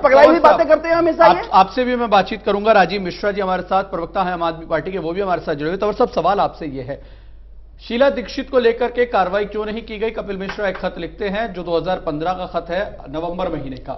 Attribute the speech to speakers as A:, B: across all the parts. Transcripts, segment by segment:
A: पगलाई हुई बातें करते हैं हमेशा।
B: आपसे भी मैं बातचीत करूंगा। राजीव मिश्रा जी हमारे साथ प्रवक्ता है आम आदमी पार्टी के, वो भी हमारे साथ जुड़े हुए। तो सब सवाल आपसे ये है, शीला दीक्षित को लेकर के कार्रवाई क्यों नहीं की गई? कपिल मिश्रा एक खत लिखते हैं जो 2015 का खत है, नवंबर महीने का।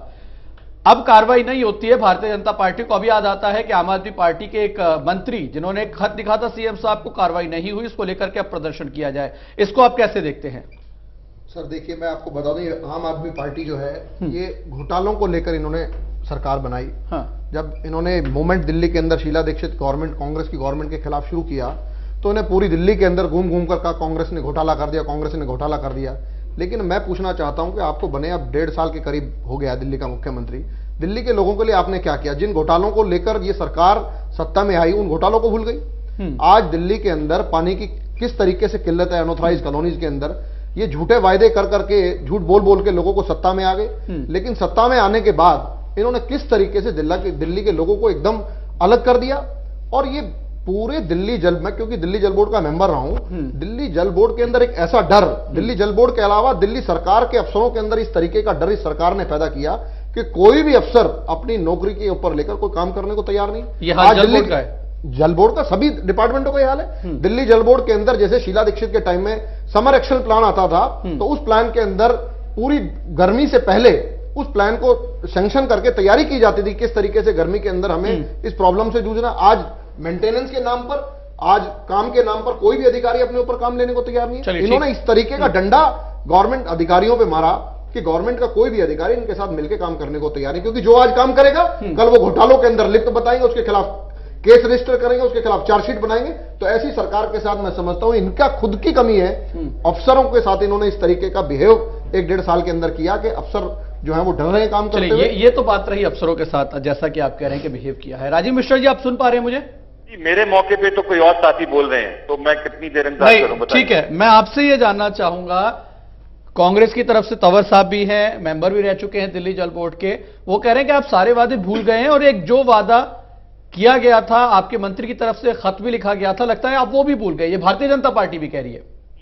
B: अब कार्रवाई नहीं होती है भारतीय जनता पार्टी को। अभी याद आता है कि आम आदमी पार्टी के एक मंत्री जिन्होंने एक खत लिखा था सीएम साहब को, कार्रवाई नहीं हुई, इसको लेकर के अब प्रदर्शन किया जाए। इसको आप कैसे देखते हैं?
C: सर देखिए, मैं आपको बता दूं, आम आदमी पार्टी जो है ये घोटालों को लेकर इन्होंने सरकार बनाई। हाँ। जब इन्होंने मूवमेंट दिल्ली के अंदर शीला दीक्षित गवर्नमेंट, कांग्रेस की गवर्नमेंट के खिलाफ शुरू किया, तो इन्हें पूरी दिल्ली के अंदर घूम घूम कर कहा कांग्रेस ने घोटाला कर दिया, कांग्रेस ने घोटाला कर दिया। लेकिन मैं पूछना चाहता हूं कि आपको बने अब 1.5 साल के करीब हो गया दिल्ली का मुख्यमंत्री, दिल्ली के लोगों के लिए आपने क्या किया? जिन घोटालों को लेकर ये सरकार सत्ता में आई, उन घोटालों को भूल गई। आज दिल्ली के अंदर पानी की किस तरीके से किल्लत है अनऑथराइज्ड कॉलोनीज के अंदर, ये झूठे वायदे कर करके, झूठ बोल बोल के लोगों को सत्ता में आ गए। लेकिन सत्ता में आने के बाद इन्होंने किस तरीके से दिल्ली के लोगों को एकदम अलग कर दिया। और ये पूरे दिल्ली जल, मैं क्योंकि दिल्ली जल बोर्ड का मेंबर रहा हूं, दिल्ली जल बोर्ड के अंदर एक ऐसा डर, दिल्ली जल बोर्ड के अलावा दिल्ली सरकार के अफसरों के अंदर इस तरीके का डर इस सरकार ने पैदा किया कि कोई भी अफसर अपनी नौकरी के ऊपर लेकर कोई काम करने को तैयार नहीं। आज दिल्ली का है, जल बोर्ड का, सभी डिपार्टमेंटों का यह हाल है। दिल्ली जल बोर्ड के अंदर जैसे शीला दीक्षित के टाइम में समर एक्शन प्लान आता था, तो उस प्लान के अंदर पूरी गर्मी से पहले उस प्लान को सैंक्शन करके तैयारी की जाती थी, किस तरीके से गर्मी के अंदर हमें इस प्रॉब्लम से जूझना। आज मेंटेनेंस के नाम पर, आज काम के नाम पर कोई भी अधिकारी अपने ऊपर काम लेने को तैयार नहीं है। इन्होंने इस तरीके का डंडा गवर्नमेंट अधिकारियों पे मारा कि गवर्नमेंट का कोई भी अधिकारी इनके साथ मिलकर काम करने को तैयार नहीं, क्योंकि जो आज काम करेगा कल वो घोटालों के अंदर लिप्त बताएंगे, उसके खिलाफ केस रजिस्टर करेंगे, उसके खिलाफ चार्जशीट बनाएंगे। तो ऐसी सरकार के साथ मैं समझता हूं इनका खुद की कमी है। अफसरों के साथ इन्होंने इस तरीके का बिहेव 1.5 साल के अंदर किया कि अफसर जो है वो डर रहे हैं काम करते हुए।
B: ये तो बात रही अफसरों के साथ, जैसा कि आप कह रहे हैं कि बिहेव किया है। राजीव मिश्रा जी, आप सुन पा रहे हैं मुझे?
D: मेरे मौके पे तो कोई और साथी बोल रहे हैं, तो मैं कितनी देर इंतजार करूं?
B: ठीक है, मैं आपसे ये जानना चाहूंगा, कांग्रेस की तरफ से तंवर साहब भी हैं, मेंबर भी रह चुके हैं दिल्ली जल बोर्ड के, वो कह रहे हैं कि आप सारे वादे भूल गए हैं और एक जो वादा किया गया था, आपके मंत्री की तरफ से खत भी लिखा गया था, लगता है आप वो भी भूल गए। ये भारतीय जनता पार्टी भी कह रही है।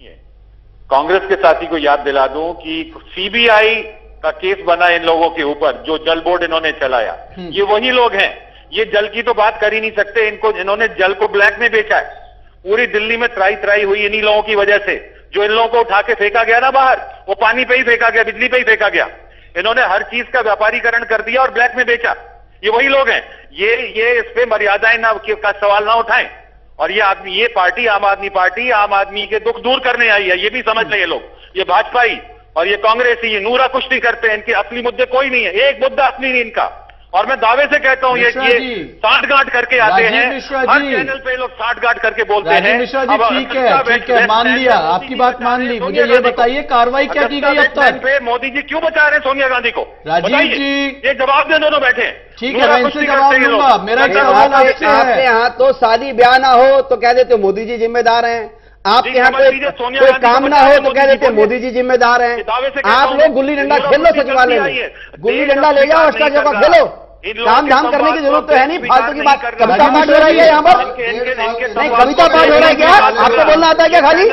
D: कांग्रेस के साथी को याद दिला दूं कि सीबीआई का केस बना इन लोगों के ऊपर, जो जल बोर्ड इन्होंने चलाया, ये वही लोग हैं। ये जल की तो बात कर ही नहीं सकते, इन्होंने जल को ब्लैक में बेचा है। पूरी दिल्ली में त्राई त्राई हुई इन्हीं लोगों की वजह से। जो इन लोगों को उठा के फेंका गया ना बाहर, वो पानी पे ही फेंका गया, बिजली पे ही फेंका गया। इन्होंने हर चीज का व्यापारीकरण कर दिया और ब्लैक में बेचा। ये वही लोग हैं। ये इस पे मर्यादाएं ना का सवाल ना उठाएं। और ये पार्टी आम आदमी के दुख दूर करने आई है, ये भी समझ लें ये लोग। ये भाजपाई और ये कांग्रेसी, ये नूरा कुश्ती करते हैं, इनके असली मुद्दे कोई नहीं है, एक मुद्दा असली नहीं इनका। और मैं दावे से कहता हूं ये साठगांठ करके आते हैं, हर चैनल पे लोग साठगांठ करके बोलते हैं।
B: मिश्रा जी, ठीक है, मान लिया, आपकी बात मान ली। मुझे ये बताइए कार्रवाई क्या की गई अब तक?
D: पे मोदी जी क्यों बचा रहे हैं सोनिया गांधी को?
B: राजीव जी,
D: ये जवाब दे, दोनों बैठे।
B: ठीक है, मैं इनसे जवाब दूंगा। मेरा सवाल आपसे है,
A: आपके यहाँ तो शादी ब्याह ना हो तो कह देते मोदी जी जिम्मेदार हैं, आपके यहाँ कोई काम ना हो तो कह देते मोदी जी जिम्मेदार हैं। आप लोग गुल्ली डंडा खेल लो सचिवालय में, गुल्ली डंडा ले जाओ, उसका जगह खेलो, काम धाम करने की जरूरत तो है नहीं। फालतू की बात, कविता पाठ हो रही है यहाँ पर, नहीं कविता पाठ हो रहा है क्या? आपको बोलना आता है क्या? खाली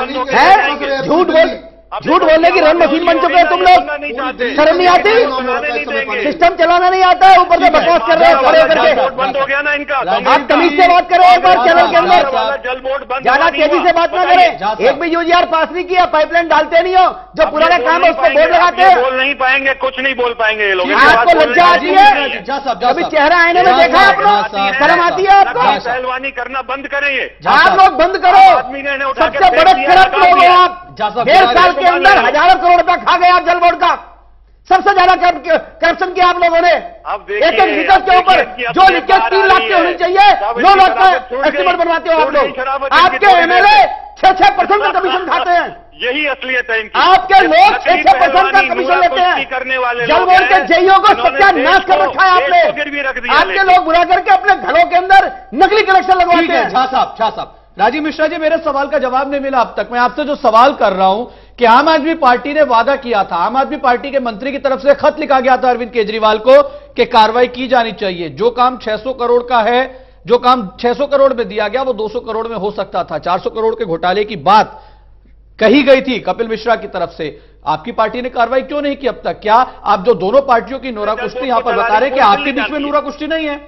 A: है झूठ बोलने की रन मशीन बन चुके हैं तुम लोग। शर्म नहीं आती? सिस्टम चलाना नहीं आता है, ऊपर से बकवास कर रहे हैं खड़े करके।
D: बंद हो गया ना इनका।
A: आप तमीज से बात करें एक बार चैनल के अंदर, ज्यादा तेजी से बात ना करें। एक भी यूजीआर पास नहीं किया, पाइपलाइन डालते नहीं हो, जो पुराना काम है उस पर बोर्ड लगाते हैं।
D: बोल नहीं पाएंगे, कुछ नहीं बोल पाएंगे ये लोग।
A: आपको लज्जा आती है? अभी चेहरा आईने में देखा आपने? शर्म आती है आपको?
D: पहलवानी करना बंद करें, ये
A: आप लोग बंद करो। सबसे बड़े करप्ट लोग हो आप। 1.5 साल के अंदर हजारों करोड़ रुपया खा गए आप जल बोर्ड का। सबसे ज्यादा करप्शन किया आप लोगों ने। एक लीटर के ऊपर जो लीकेज 3 लाख की होनी चाहिए, 9 लाख का एस्टिमेट बनवाते हो आप लोग। आपके एमएलए 6% का कमीशन खाते हैं।
D: यही असलियत है इनकी।
A: आपके लोग 6% का कमीशन लेते हैं। जल बोर्ड के जेईओ को सत्यानाश कर रखा है आपने। आपके लोग बुरा करके अपने घरों के अंदर नकली कलेक्शन लगवाते हैं।
B: झा साहब, राजीव मिश्रा जी, मेरे सवाल का जवाब नहीं मिला अब तक। मैं आपसे जो सवाल कर रहा हूं कि आम आदमी पार्टी ने वादा किया था, आम आदमी पार्टी के मंत्री की तरफ से खत लिखा गया था अरविंद केजरीवाल को कि कार्रवाई की जानी चाहिए। जो काम 600 करोड़ का है, जो काम 600 करोड़ में दिया गया वो 200 करोड़ में हो सकता था। 400 करोड़ के घोटाले की बात कही गई थी कपिल मिश्रा की तरफ से। आपकी पार्टी ने कार्रवाई क्यों नहीं की अब तक? क्या आप जो दोनों पार्टियों की नोरा कुश्ती यहां पर बता रहे हैं कि आपके बीच में नोरा कुश्ती नहीं है?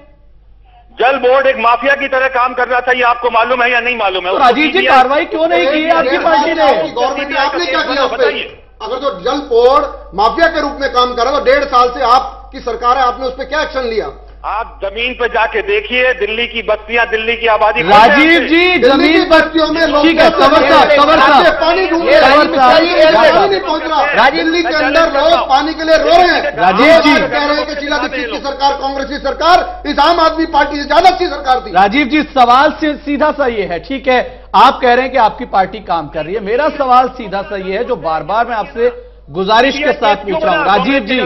D: जल बोर्ड एक माफिया की तरह काम कर रहा था, ये आपको मालूम है या नहीं मालूम है?
B: तो राजीव जी, कार्रवाई क्यों नहीं की है आपकी पार्टी ने?
C: गवर्नमेंट ने आपने क्या किया उस पर? अगर जो जल बोर्ड माफिया के रूप में काम कर रहा है तो 1.5 साल से आपकी सरकार है, आपने उस पर क्या एक्शन लिया?
D: आप जमीन पर जाके देखिए, दिल्ली की बस्तियां, दिल्ली की आबादी।
B: राजीव जी, जमीन
C: बस्तियों में लोग
B: ठीक है, कंवर साहब
C: पानी ढूंढ रहे हैं, पानी नहीं पहुंच रहा। दिल्ली के अंदर लोग पानी के लिए रो रहे हैं।
B: राजीव जी
C: कह रहे हैं कि शीला दीक्षित की सरकार, कांग्रेस की सरकार इस आम आदमी पार्टी से ज्यादा अच्छी सरकार थी।
B: राजीव जी, सवाल सीधा सा ये है, ठीक है, आप कह रहे हैं कि आपकी पार्टी काम कर रही है। मेरा सवाल सीधा सा ये है, जो बार बार मैं आपसे गुजारिश के साथ पूछ रहा हूं। राजीव जी,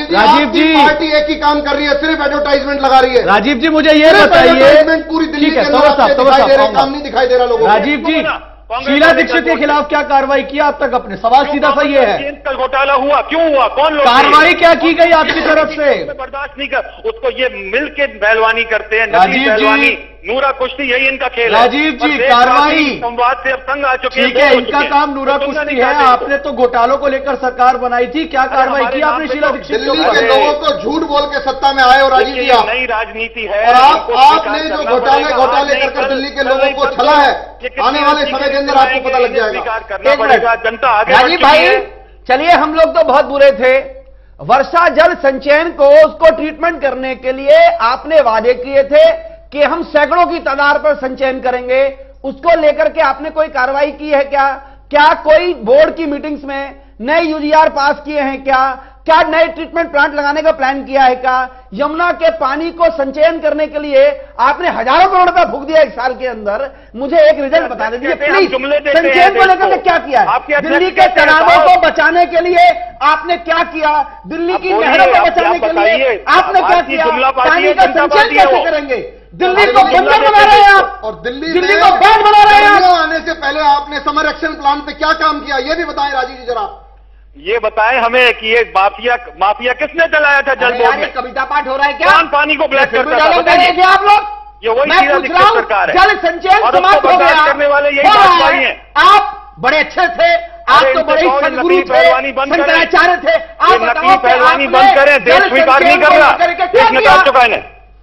C: पार्टी एक ही काम कर रही है, सिर्फ एडवर्टाइजमेंट लगा रही है।
B: राजीव जी, मुझे ये बताइए,
C: पूरी दिल्ली के
B: काम
C: नहीं दिखाई दे रहा लोगों को।
B: राजीव जी, शीला दीक्षित के खिलाफ क्या कार्रवाई किया अब तक? अपने सवाल सीधा सा ये है,
D: घोटाला हुआ क्यों हुआ? कौन लोग
B: कार्रवाई क्या की गई आपकी तरफ से?
D: बर्दाश्त नहीं कर, उसको ये मिल के पहलवानी करते हैं।
B: राजीव जी,
D: नूरा कुश्ती यही इनका खेल है।
B: राजीव जी, कार्रवाई
D: संवाद से अब तंग आ चुके हैं।
B: ठीक है, इनका काम नूरा कुश्ती है। आपने तो घोटालों को लेकर सरकार बनाई थी, क्या कार्रवाई की आपने शीला दीक्षित?
C: दिल्ली के लोगों को झूठ बोल के सत्ता में आए और राजीव जी,
D: नई राजनीति है।
C: और आपने जो घोटाले कर दिल्ली के लोगों को छला है, आने वाले समय के अंदर आपको पता लग जाएगा।
D: करना पड़ेगा, जनता आगे।
A: राजीव भाई, चलिए, हम लोग तो बहुत बुरे थे। वर्षा जल संचयन को, उसको ट्रीटमेंट करने के लिए आपने वादे किए थे कि हम सैकड़ों की तादाद पर संचयन करेंगे। उसको लेकर के आपने कोई कार्रवाई की है क्या? क्या कोई बोर्ड की मीटिंग्स में नए यूजीआर पास किए हैं क्या? क्या नए ट्रीटमेंट प्लांट लगाने का प्लान किया है क्या? यमुना के पानी को संचयन करने के लिए आपने हजारों करोड़ रुपया फूंक दिया 1 साल के अंदर। मुझे एक रिजल्ट बता दीजिए प्लीज, संचयन को लेकर के क्या किया है? दिल्ली के तालाबों को बचाने के लिए आपने क्या किया? दिल्ली की नहरों को बचाने के लिए आपने क्या किया? पानी का संचयन कैसे करेंगे? दिल्ली को बंजर बना रहे हैं आप,
C: और दिल्ली
A: को बैंड बना रहे हैं आप।
C: आने से पहले आपने समर एक्शन प्लान पे क्या काम किया, ये भी बताएं राजीव जी जरा।
D: ये बताएं हमें कि ये माफिया किसने चलाया था जल बोर्ड में?
A: कविता पाठ हो रहा है क्या?
D: कौन पानी को ब्लैक करता था?
A: आप लोग,
D: ये वही
A: मैं पूछ रहा हूं,
D: सरकार है।
A: जल संचयन समाप्त हो गया,
D: करने वाले यही भाई हैं।
A: आप बड़े अच्छे थे, आप तो बड़े सदगुरु थे, शंकराचार्य थे। आप
D: नकली पहलवानी बंद करें, देश स्वीकार नहीं कर रहा, देश निकाल चुका है।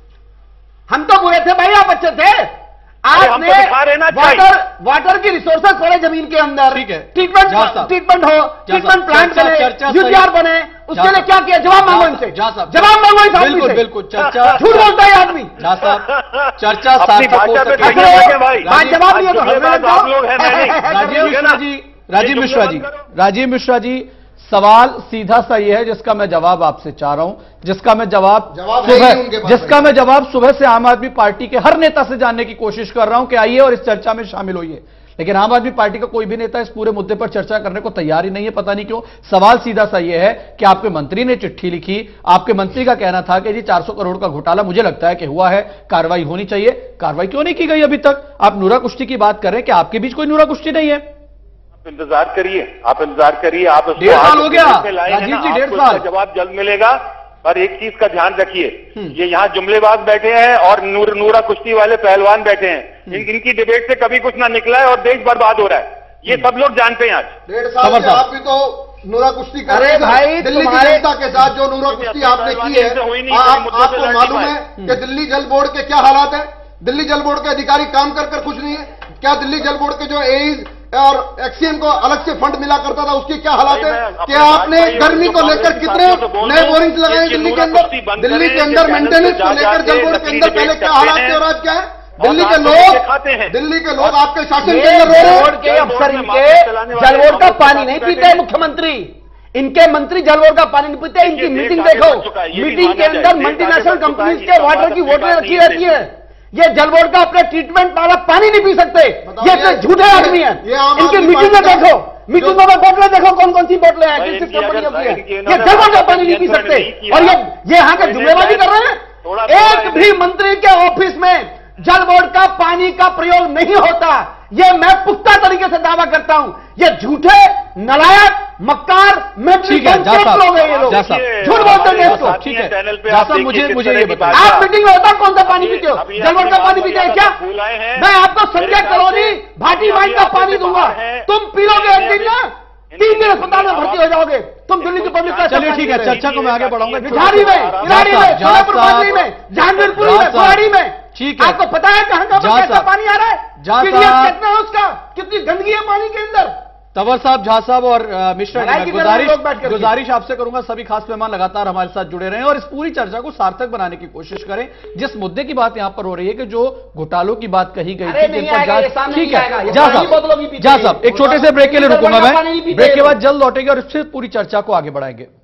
A: हम तो बुरे थे भाई, आप अच्छे थे। आपने वाटर की रिसोर्सेस पड़े जमीन के अंदर,
B: ठीक है,
A: ट्रीटमेंट हो, ट्रीटमेंट प्लांट बने, यूजीआर बने, उसके लिए क्या किया? जवाब मांगो इनसे, जवाब मांगो इस आदमी से।
B: बिल्कुल, चर्चा,
A: झूठ बोलता है आदमी।
B: चर्चा सार्थक हो सकती है।
A: जवाब दिया तो
B: राजीव मिश्रा जी, सवाल सीधा सा ये है जिसका मैं जवाब आपसे चाह रहा हूं, जिसका मैं जवाब सुबह से आम आदमी पार्टी के हर नेता से जानने की कोशिश कर रहा हूं कि आइए और इस चर्चा में शामिल होइए, लेकिन आम आदमी पार्टी का कोई भी नेता इस पूरे मुद्दे पर चर्चा करने को तैयार ही नहीं है। पता नहीं क्यों। सवाल सीधा सा यह है कि आपके मंत्री ने चिट्ठी लिखी, आपके मंत्री का कहना था कि जी 400 करोड़ का घोटाला मुझे लगता है कि हुआ है, कार्रवाई होनी चाहिए। कार्रवाई क्यों नहीं की गई अभी तक? आप नूरा कुश्ती की बात कर रहे हैं कि आपके बीच कोई नूरा कुश्ती नहीं है?
D: इंतजार करिए, आप इंतजार करिए। आप
B: 1.5 साल हो गया राजीव जी, 1.5 साल।
D: जवाब जल्द मिलेगा। पर एक चीज का ध्यान रखिए, ये यहाँ जुमलेबाज बैठे हैं और नूरा कुश्ती वाले पहलवान बैठे हैं। इनकी डिबेट से कभी कुछ ना निकला है और देश बर्बाद हो रहा है, ये सब लोग जानते हैं। आज
C: 1.5 साल से आप भी तो नूरा कुश्ती कर रहे हैं भाई, दिल्ली की जनता के साथ जो नूरा कुश्ती आपने की है। आपको मालूम है कि दिल्ली जल बोर्ड के क्या हालात है? दिल्ली जल बोर्ड के अधिकारी काम कर खुश नहीं है क्या? दिल्ली जल बोर्ड के जो एईज और एक्सीएम को अलग से फंड मिला करता था, उसकी क्या हालत है? कि आपने गर्मी को लेकर कितने नए बोरिंग्स लगाए दिल्ली के अंदर? दिल्ली के अंदर मेंटेनेंस को लेकर जल बोर्ड के अंदर पहले क्या हालात थे और आज क्या है? दिल्ली के लोग आपके शासन के अंदर रो रहे
A: हैं। अफसर इनके जल बोर्ड का पानी नहीं पीते, मुख्यमंत्री इनके मंत्री जल बोर्ड का पानी नहीं पीते। इनकी मीटिंग देखो, मीटिंग के अंदर मल्टीनेशनल कंपनीज के वाटर की बोतलें रखी रहती है। ये जल बोर्ड का अपने ट्रीटमेंट वाला पानी नहीं पी सकते, ये झूठे आदमी हैं। इनकी मीटिंग में देखो, मीटिंगों में बोतलें देखो, कौन कौन सी बोतलें हैं, किस किस कंपनियों की है। ये जल बोर्ड का पानी नहीं पी सकते और ये यहाँ के जुमलेबाजी कर रहे हैं। एक भी मंत्री के ऑफिस में जल बोर्ड का पानी का प्रयोग नहीं होता, ये मैं पुख्ता तरीके से दावा करता हूं। ये झूठे, नलायक, मक्कार, लोग हैं ये लोग, झूठ बोलते हैं देश को।
B: ठीक है, मुझे ये बताइए,
A: आप मीटिंग में होता कौन सा पानी पीते हो? जल बोर्ड का पानी पीते हैं क्या? मैं आपको संजय करोली भाटी वाइन का पानी दूंगा, तुम पी लोगे एक दिन ना।
C: 3 दिन अस्पताल में भर्ती हो जाओगे तुम। दिल्ली की पब्लिक का
B: चलिए ठीक है, चर्चा को मैं आगे बढ़ाऊंगा।
C: भिखारी में, इलाड़ी में, सोलापुर बदली में, जहांगीरपुरी में, कुआड़ी में,
B: ठीक है।
C: आपको पता है कहां कैसा पानी आ रहा है, पीडीएस कितना है उसका, कितनी गंदगी है पानी के अंदर।
B: तंवर साहब, झा साहब और मिश्रा जी, गुजारिश आपसे करूंगा सभी खास मेहमान लगातार हमारे साथ जुड़े रहें और इस पूरी चर्चा को सार्थक बनाने की कोशिश करें। जिस मुद्दे की बात यहां पर हो रही है कि जो घोटालों की बात कही गई थी, जिन पर जांच, ठीक है, झा साहब एक छोटे से ब्रेक के लिए रुकूंगा मैं, ब्रेक के बाद जल्द लौटेंगे और इससे पूरी चर्चा को आगे बढ़ाएंगे।